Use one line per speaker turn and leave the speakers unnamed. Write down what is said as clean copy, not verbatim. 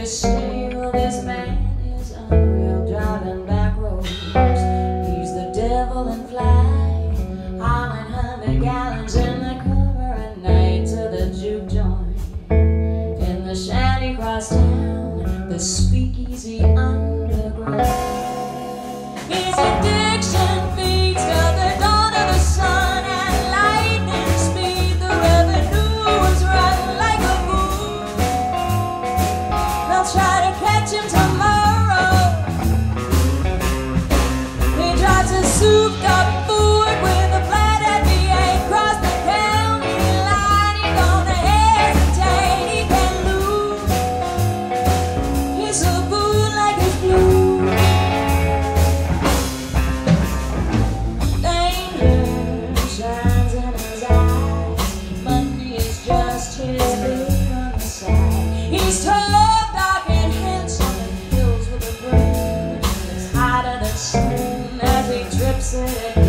is steel, this man is unreal, driving back roads. He's the devil in flight, hauling 100 gallons in the cover at night to the juke joint. In the shanty cross town, the speakeasy underground. His addiction feeds till the dawn of the sun at lightning speed. The revenue was running like a bull. They'll try to catch him tomorrow. He drives a souped up Ford with a flat FBA across the county line. He's gonna hesitate, he can't lose. He's so good like his blue. He's tall, dark, and handsome, and fills with a grin. It's hotter than sun as he drips it.